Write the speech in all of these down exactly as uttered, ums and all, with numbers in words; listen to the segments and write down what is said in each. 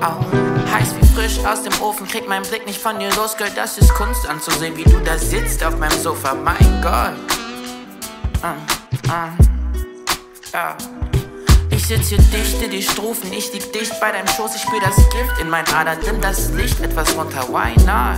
Au, heiß wie frisch aus dem Ofen, krieg meinen Blick nicht von dir los, Girl, das ist Kunst anzusehen, wie du da sitzt auf meinem Sofa, mein Gott. Uh, uh, ja. Ich sitz hier dicht in die Strophen, ich lieg dicht bei deinem Schoß, ich spür das Gift in mein Ader, nimm das Licht etwas runter, why not?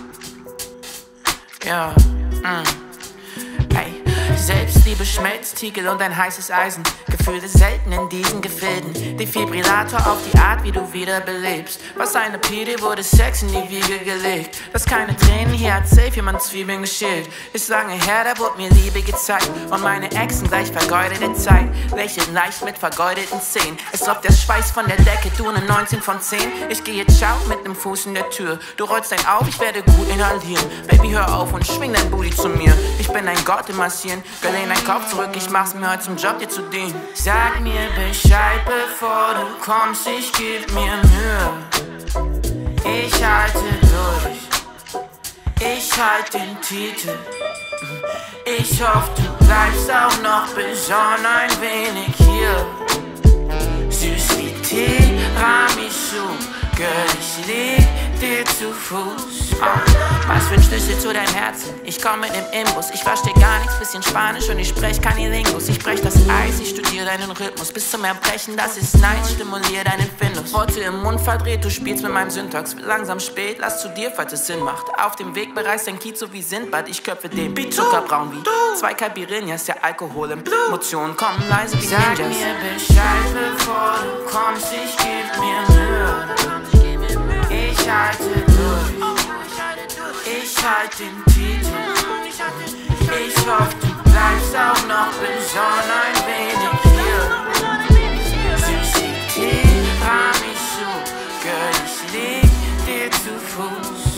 Ja, mm. Ey, Selbstliebe, Schmelztiegel und ein heißes Eisen, Gefühle selten in diesen Gefilden, Defibrillator auf die Art, wie du wiederbelebst. Was eine P D, wurde Sex in die Wiege gelegt. Das keine Tränen, hier hat safe jemand Zwiebeln geschält. Ist lange her, da wurde mir Liebe gezeigt und meine Exen gleich vergeudete Zeit. Lächeln leicht mit vergeudeten Zähnen, es läuft der Schweiß von der Decke, du ne neunzehn von zehn. Ich gehe ciao mit nem Fuß in der Tür, du rollst dein auf, ich werde gut inhalieren. Baby, hör auf und schwing dein Booty zu mir. Ich bin ein Gott im Massieren, Girl, lehn dein Kopf zurück, ich mach's mir heute zum Job, dir zu dienen. Sag mir Bescheid, bevor du kommst, ich geb mir Mühe. Ich halte durch, ich halt den Titel. Ich hoffe, du bleibst auch noch besonnen ein wenig hier. Süß wie Tiramisu, Girl, ich leg dir zu Fuß. Oh, was für ein Schlüssel zu deinem Herzen? Ich komm mit dem Imbus, ich versteh gar nichts, bisschen Spanisch und ich sprech keine Lingus. Ich brech das Eis, ich studiere deinen Rhythmus bis zum Erbrechen, das ist nice, stimuliere deinen Findus. Worte im Mund verdreht, du spielst mit meinem Syntax. Wird langsam spät, lass zu dir, falls es Sinn macht. Auf dem Weg bereist dein Kiez so wie Sindbad, ich köpfe den Beat zuckerbraun wie zwei Caipirinhas, der Alkohol im Blut. Emotionen kommen leise wie Ninjas. Sag mir Bescheid, bevor du kommst, ich geb mir Mühe. Ich halte durch, ich halt den Titel. Ich hoffe, du bleibst auch noch besonnen ein wenig hier. Süß wie Tiramisu, Girl, ich leg dir zu Fuß.